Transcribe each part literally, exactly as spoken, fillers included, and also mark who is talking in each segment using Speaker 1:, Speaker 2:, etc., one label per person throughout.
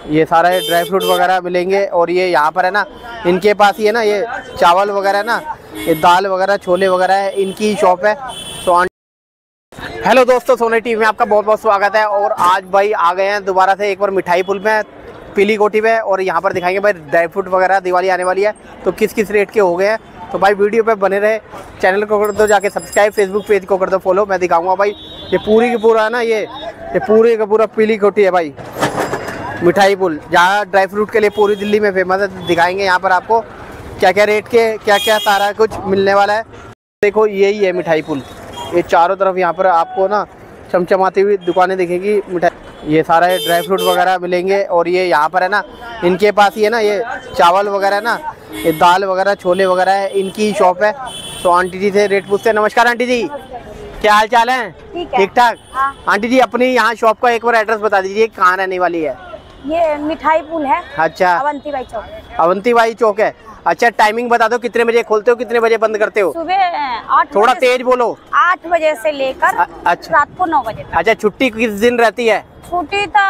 Speaker 1: ये सारा dry fruit वगैरह मिलेंगे। और ये यहाँ पर है ना, इनके पास ही है ना, ये चावल वगैरह ना, ये दाल वगैरह, छोले वगैरह है, इनकी शॉप है। तो हेलो दोस्तों, सोनी टीवी में आपका बहुत बहुत स्वागत है। और आज भाई आ गए हैं दोबारा से एक बार मिठाई पुल में, पीली कोठी पे। और यहाँ पर दिखाएंगे भाई ड्राई फ्रूट वगैरह, दिवाली आने वाली है तो किस किस रेट के हो गए हैं। तो भाई वीडियो पे बने रहे, चैनल को कर दो जाके सब्सक्राइब, फेसबुक पेज को कर दो फॉलो। मैं दिखाऊंगा भाई ये पूरी की पूरा है ना, ये ये पूरी का पूरा पीली कोठी है भाई, मिठाई पुल, जहाँ ड्राई फ्रूट के लिए पूरी दिल्ली में फेमस है। दिखाएंगे यहाँ पर आपको क्या क्या रेट के, क्या क्या सारा कुछ मिलने वाला है। देखो यही है मिठाई पुल, ये चारों तरफ यहाँ पर आपको ना चमचमाती हुई दुकानें दिखेगी मिठाई। ये सारा ड्राई फ्रूट वगैरह मिलेंगे। और ये यहाँ पर है ना, इनके पास ही है ना, ये चावल वगैरह ना, ये दाल वगैरह, छोले वगैरह है, इनकी शॉप है। तो आंटी जी से रेट पूछते हैं। नमस्कार आंटी जी, क्या हाल चाल है? ठीक ठाक। हाँ। आंटी जी अपनी यहाँ शॉप का एक बार एड्रेस बता दीजिए, कहाँ रहने वाली है?
Speaker 2: ये मिठाई पुल है।
Speaker 1: अच्छा,
Speaker 2: अवंती बाई चौक।
Speaker 1: अवंती बाई चौक है। अच्छा, टाइमिंग बता दो, कितने बजे खोलते हो, कितने बजे बंद करते हो?
Speaker 2: सुबह आठ,
Speaker 1: थोड़ा तेज बोलो।
Speaker 2: आठ बजे से लेकर अच्छा रात को नौ बजे तक।
Speaker 1: अच्छा, छुट्टी किस दिन रहती है?
Speaker 2: छुट्टी तो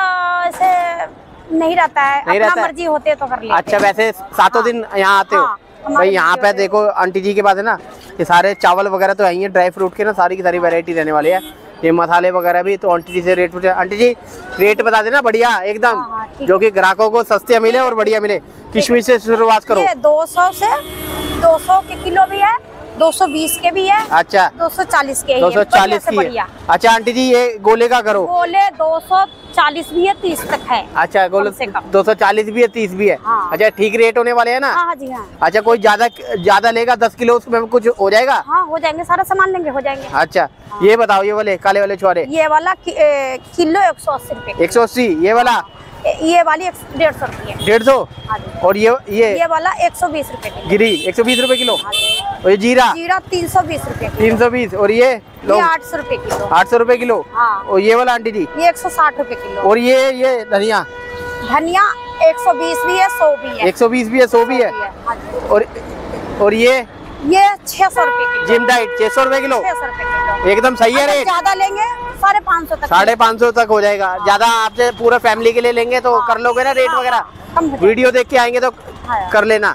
Speaker 2: ऐसे नहीं रहता है,
Speaker 1: नहीं
Speaker 2: अपना
Speaker 1: रहता
Speaker 2: मर्जी होते तो कर लेते।
Speaker 1: अच्छा, वैसे सातों दिन यहाँ आते हो? भाई यहाँ पे देखो आंटी जी के पास है ना, ये सारे चावल वगैरह तो है, ड्राई फ्रूट के ना सारी की सारी वैरायटी रहने वाली है। ये मसाले वगैरह भी। तो आंटी जी से रेट पूछे। आंटी जी रेट बता देना बढ़िया एकदम,
Speaker 2: हाँ, हाँ,
Speaker 1: जो कि ग्राहकों को सस्ते मिले और बढ़िया मिले। किशमिश से शुरुआत करो।
Speaker 2: ये दो सौ से दो सौ के किलो भी है, दो सौ बीस के भी है।
Speaker 1: अच्छा,
Speaker 2: दो सौ चालीस के,
Speaker 1: दो सौ चालीस की है। अच्छा आंटी जी ये गोले का करो।
Speaker 2: गोले दो सौ चालीस भी है, तीस तक है।
Speaker 1: अच्छा, गोले दो सौ चालीस भी है, तीस भी है।
Speaker 2: हाँ। अच्छा,
Speaker 1: ठीक रेट होने वाले है ना?
Speaker 2: हाँ जी हाँ।
Speaker 1: अच्छा, कोई ज्यादा ज्यादा लेगा दस किलो, उसमें कुछ हो जाएगा?
Speaker 2: हाँ हो जाएंगे, सारा सामान लेंगे हो जाएंगे।
Speaker 1: अच्छा हाँ। ये बताओ, ये वाले काले वाले छोरे,
Speaker 2: ये वाला कि, ए, किलो एक सौ अस्सी रूपए।
Speaker 1: एक सौ अस्सी। ये वाला
Speaker 2: ये वाली डेढ़ सौ रूपये।
Speaker 1: डेढ़ सौ। और ये ये
Speaker 2: ये वाला एक सौ बीस रूपए
Speaker 1: गिरी, एक सौ बीस रूपए किलो। और ये जीरा
Speaker 2: जीरा तीन सौ बीस रूपए
Speaker 1: तीन सौ बीस। और ये
Speaker 2: ये आठ सौ रूपए किलो।
Speaker 1: आठ सौ रूपए किलो।
Speaker 2: हाँ।
Speaker 1: और ये वाला आंटी जी
Speaker 2: ये एक सौ साठ रूपए किलो।
Speaker 1: और ये ये धनिया
Speaker 2: धनिया एक सौ बीस भी है, सौ भी है।
Speaker 1: एक सौ बीस भी है, सौ भी है। और और ये
Speaker 2: ये छह सौ रूपए किलो।
Speaker 1: जिम डाइट छह सौ रूपए किलो।
Speaker 2: छह सौ रूपए किलो
Speaker 1: एकदम सही है रेट।
Speaker 2: ज्यादा लेंगे साढ़े पाँच सौ तक, साढ़े
Speaker 1: पाँच सौ तक हो जाएगा। ज्यादा आपसे पूरा फैमिली के लिए लेंगे तो कर लोगे ना रेट वगैरह? वीडियो देख के आएंगे तो कर लेना।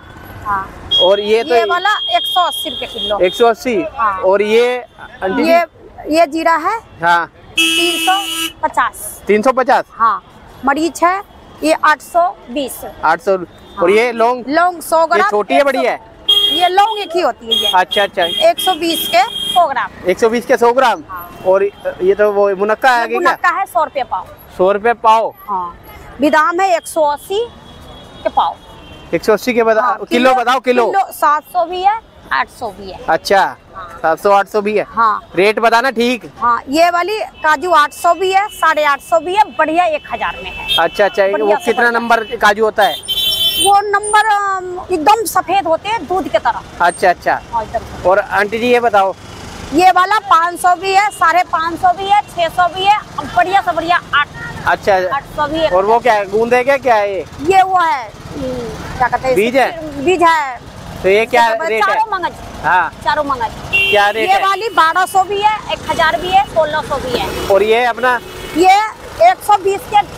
Speaker 1: और ये तो
Speaker 2: ये वाला एक सौ अस्सी रूपए किलो।
Speaker 1: एक सौ अस्सी। और ये
Speaker 2: ये ये जीरा है।
Speaker 1: हाँ,
Speaker 2: तीन सौ पचास।
Speaker 1: तीन सौ पचास।
Speaker 2: हाँ, मरीच है ये आठ सौ बीस।
Speaker 1: आठ सौ। और ये लौंग
Speaker 2: लौंग सौ ग्राम।
Speaker 1: छोटी है बड़ी है?
Speaker 2: ये लौंग एक ही होती है ये।
Speaker 1: अच्छा अच्छा,
Speaker 2: एक सौ बीस के सौ ग्राम।
Speaker 1: एक सौ बीस के सौ ग्राम। हाँ। और ये तो वो मुनक्का है,
Speaker 2: मुनक्का है सौ रुपये पाव।
Speaker 1: सौ रुपये पाव।
Speaker 2: हाँ। बादाम है एक सौ अस्सी के पाव।
Speaker 1: एक सौ अस्सी के बता, हाँ, किलो, किलो बताओ। किलो, किलो
Speaker 2: सात सौ भी है, आठ सौ भी है।
Speaker 1: अच्छा, सात सौ आठ सौ भी है। हाँ। रेट बताना ठीक।
Speaker 2: हाँ, ये वाली काजू आठ सौ भी है, साढ़े आठ सौ भी है, बढ़िया एक हजार में है।
Speaker 1: अच्छा अच्छा, वो कितना नंबर काजू होता है?
Speaker 2: वो नंबर एकदम सफेद होते हैं दूध की तरह।
Speaker 1: अच्छा अच्छा। और आंटी जी ये बताओ,
Speaker 2: ये वाला पाँच सौ भी है, साढ़े पाँच सौ भी है, छह सौ भी है, बढ़िया से बढ़िया आठ।
Speaker 1: अच्छा,
Speaker 2: आठ सौ भी है।
Speaker 1: और वो क्या है, गूंद है क्या? क्या है ये?
Speaker 2: ये वो है क्या कहते हैं,
Speaker 1: बीज है।
Speaker 2: बीज है।
Speaker 1: तो ये क्या रेट है?
Speaker 2: चारों मंगज। हाँ, चारों मंगज
Speaker 1: क्या रेट
Speaker 2: ये
Speaker 1: है?
Speaker 2: वाली बारह सौ भी है, एक हजार भी है, सोलह सौ भी है।
Speaker 1: और ये अपना
Speaker 2: ये एक सौ बीस के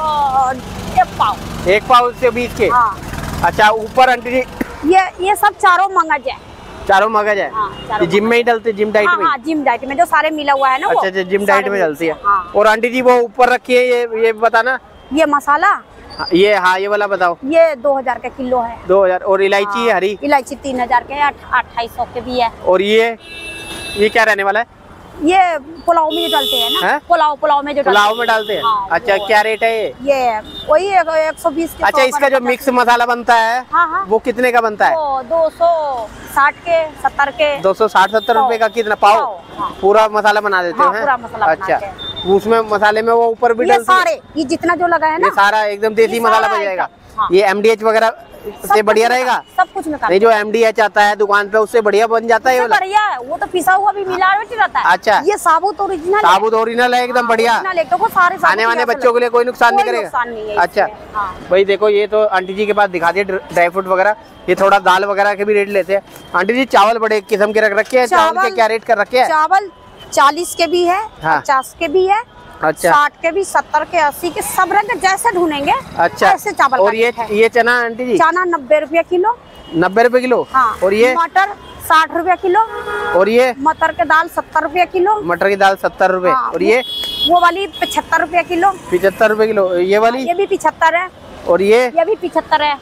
Speaker 2: एक पाव।
Speaker 1: एक पाव से बीस के।
Speaker 2: हाँ।
Speaker 1: अच्छा, ऊपर आंटी जी
Speaker 2: ये ये सब चारों मंगज है।
Speaker 1: चारों मगज है।
Speaker 2: हाँ,
Speaker 1: जिम में ही डलते, जिम डाइट में?
Speaker 2: हाँ, जिम डाइट में जो सारे मिला हुआ है ना।
Speaker 1: अच्छा अच्छा, जिम डाइट में डलती है।
Speaker 2: हाँ।
Speaker 1: और आंटी जी वो ऊपर रखी है, ये ये बताना।
Speaker 2: ये मसाला
Speaker 1: ये, हाँ ये वाला बताओ।
Speaker 2: ये दो हजार का किलो है।
Speaker 1: दो हजार। और इलायची है हरी?
Speaker 2: इलायची तीन हजार के, अट्ठाईस सौ के भी है।
Speaker 1: और ये ये क्या रहने वाला है?
Speaker 2: ये पुलाव में जो डालते हैं ना। है? पुलाव पुलाव में जो
Speaker 1: पुलाव में डालते हैं। हाँ, अच्छा, क्या रेट है ये?
Speaker 2: ये वही एक सौ बीस।
Speaker 1: अच्छा, इसका जो मिक्स मसाला बनता है, हाँ हाँ, वो कितने का बनता है?
Speaker 2: दो सौ साठ के, सत्तर के।
Speaker 1: दो सौ साठ सत्तर रुपए का कितना पाव? हाँ। पूरा मसाला बना देते
Speaker 2: हाँ,
Speaker 1: हैं?
Speaker 2: पूरा मसाला।
Speaker 1: अच्छा, उसमें मसाले में वो ऊपर भी
Speaker 2: डालते हैं? सारे ये जितना जो लगा है ना,
Speaker 1: ये सारा एकदम देसी मसाला बन जाएगा। ये एम डी एच वगैरह से बढ़िया रहेगा?
Speaker 2: सब कुछ में
Speaker 1: नहीं, जो एम डी एच आता है दुकान पे उससे बढ़िया बन जाता है?
Speaker 2: बढ़िया है, वो तो पिसा हुआ भी मिलावट रहता है। अच्छा, ये साबुत ओरिजिनल,
Speaker 1: साबुत ओरिजिनल है एकदम बढ़िया। आने वाले बच्चों के लिए कोई नुकसान नहीं करेगा। अच्छा भाई देखो, ये तो आंटी जी के पास दिखा दिए ड्राई फ्रूट वगैरह। ये थोड़ा दाल वगैरह के भी रेट लेते हैं। आंटी जी चावल बड़े किस्म के रख रखे हैं, चावल के क्या रेट कर रखे हैं?
Speaker 2: चावल चालीस के भी है, पचास के भी है,
Speaker 1: अच्छा।
Speaker 2: साठ के भी, सत्तर के, अस्सी के, सब रंग जैसे ढूंढेंगे
Speaker 1: अच्छा।
Speaker 2: ऐसे चावल
Speaker 1: और
Speaker 2: का
Speaker 1: ये
Speaker 2: रेट है।
Speaker 1: ये चना आंटी जी?
Speaker 2: चना नब्बे रुपये किलो।
Speaker 1: नब्बे रुपए किलो।
Speaker 2: हाँ।
Speaker 1: और ये
Speaker 2: मटर साठ रुपये किलो।
Speaker 1: और ये
Speaker 2: मटर के दाल सत्तर रुपये किलो।
Speaker 1: मटर की दाल सत्तर रुपए।
Speaker 2: हाँ,
Speaker 1: और ये
Speaker 2: वो वाली पचहत्तर रुपये किलो।
Speaker 1: पिछहत्तर रुपए किलो। ये वाली?
Speaker 2: ये भी पिछहत्तर है।
Speaker 1: और ये
Speaker 2: ये भी पिछहत्तर है।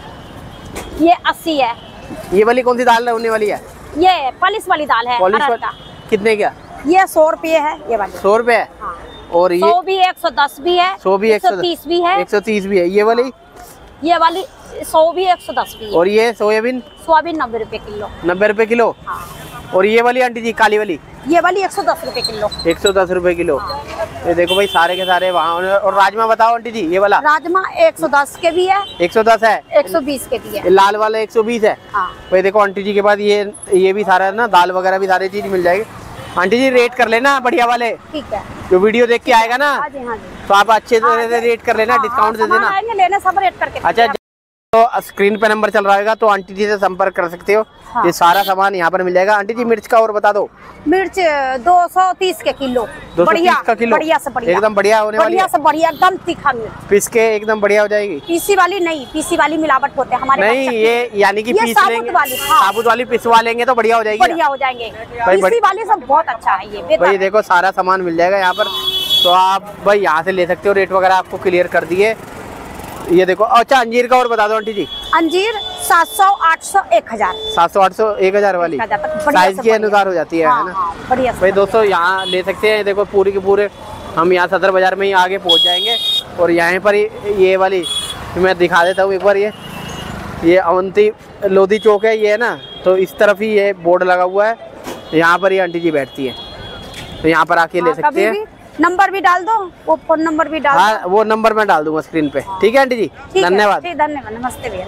Speaker 2: ये अस्सी है।
Speaker 1: ये वाली कौन सी दाल होने वाली है?
Speaker 2: ये पॉलिश वाली दाल है
Speaker 1: पॉलिश
Speaker 2: अरहर
Speaker 1: वाली?
Speaker 2: का।
Speaker 1: कितने का?
Speaker 2: ये सौ रुपये है ये वाली।
Speaker 1: सौ रुपए है।
Speaker 2: हाँ।
Speaker 1: और ये
Speaker 2: सौ भी एक सौ दस भी है।
Speaker 1: सौ भी
Speaker 2: एक सौ तीस भी है।
Speaker 1: एक सौ तीस भी है। ये वाली?
Speaker 2: ये वाली सौ भी एक सौ दस भी है।
Speaker 1: और ये सोयाबीन?
Speaker 2: सोयाबीन नब्बे रुपए किलो।
Speaker 1: नब्बे रुपए किलो।
Speaker 2: हाँ।
Speaker 1: और ये वाली आंटी जी काली वाली?
Speaker 2: ये वाली एक सौ दस रुपए किलो।
Speaker 1: एक सौ दस रुपए किलो। ये देखो भाई सारे के सारे वहाँ। और राजमा बताओ आंटी जी? ये वाला
Speaker 2: राजमा एक सौ दस के भी है।
Speaker 1: एक सौ दस है।
Speaker 2: एक सौ बीस के भी है।
Speaker 1: ये लाल वाला एक सौ बीस है।
Speaker 2: हाँ।
Speaker 1: भाई देखो आंटी जी के पास ये ये भी सारा है ना, दाल वगैरह भी सारी चीज मिल जाएगी। आंटी जी रेट कर लेना बढ़िया वाले,
Speaker 2: ठीक है।
Speaker 1: जो वीडियो देख के आएगा ना
Speaker 2: हाँ जी, हाँ जी।
Speaker 1: तो आप अच्छे
Speaker 2: हाँ,
Speaker 1: तरह से रेट कर लेना,
Speaker 2: हाँ,
Speaker 1: डिस्काउंट दे
Speaker 2: सामान
Speaker 1: देना।
Speaker 2: आएंगे लेने सब रेट करके।
Speaker 1: अच्छा, तो स्क्रीन पे नंबर चल रहा होगा तो आंटी जी से संपर्क कर सकते हो।
Speaker 2: हाँ।
Speaker 1: ये सारा सामान यहाँ पर मिल जाएगा। आंटी जी मिर्च का और बता दो?
Speaker 2: मिर्च दो सौ तीस के किलो।
Speaker 1: दो सौ
Speaker 2: बढ़िया
Speaker 1: तीस का किलो।
Speaker 2: बढ़िया से बढ़िया,
Speaker 1: एकदम बढ़िया होने वाली
Speaker 2: बढ़िया
Speaker 1: है।
Speaker 2: से बढ़िया, एकदम तीखा मिर्च।
Speaker 1: पीस के एकदम बढ़िया हो जाएगी।
Speaker 2: पीसी वाली नहीं, पीसी वाली मिलावट होते हैं हमारे
Speaker 1: नहीं,
Speaker 2: पास।
Speaker 1: ये यानी कि
Speaker 2: ये
Speaker 1: पीस
Speaker 2: साबुत
Speaker 1: लेंगे,
Speaker 2: वाली, हाँ।
Speaker 1: साबुत वाली पिसवा लेंगे तो बढ़िया हो जाएगी।
Speaker 2: बढ़िया हो जाएंगे।
Speaker 1: बड़ी-
Speaker 2: पीसी वाली सब बहुत अच्छा है ये। बेहतर
Speaker 1: भाई
Speaker 2: है।
Speaker 1: देखो सारा सामान मिल जाएगा यहाँ पर, तो आप भाई यहाँ से ले सकते हो। रेट वगैरह आपको क्लियर कर दिए। ये देखो। अच्छा अंजीर का और बता दो आंटी जी?
Speaker 2: अंजीर सात सौ, आठ सौ, एक हजार।
Speaker 1: सात सौ आठ सौ एक हजार वाली
Speaker 2: एक हजार तक बढ़िया
Speaker 1: साइज
Speaker 2: से
Speaker 1: के
Speaker 2: बढ़िया।
Speaker 1: अनुसार हो जाती है,
Speaker 2: हाँ,
Speaker 1: है ना?
Speaker 2: हाँ, बढ़िया से
Speaker 1: भाई
Speaker 2: बढ़िया।
Speaker 1: दोस्तों यहाँ ले सकते हैं। देखो पूरी के पूरे हम यहाँ सदर बाजार में ही आगे पहुँच जाएंगे। और यहाँ पर ही ये वाली मैं दिखा देता हूँ एक बार। ये ये अवंती लोधी चौक है ये, है ना? तो इस तरफ ही ये बोर्ड लगा हुआ है, यहाँ पर ही आंटी जी बैठती है, तो यहाँ पर आके ले
Speaker 2: हाँ,
Speaker 1: सकते
Speaker 2: कभी
Speaker 1: हैं।
Speaker 2: भी नंबर भी डाल दो, वो फोन नंबर भी डाल दो।
Speaker 1: हाँ वो नंबर मैं डाल दूंगा स्क्रीन पे। ठीक है आंटी जी,
Speaker 2: ठीक है,
Speaker 1: धन्यवाद।
Speaker 2: ठीक, धन्यवाद। नमस्ते भैया।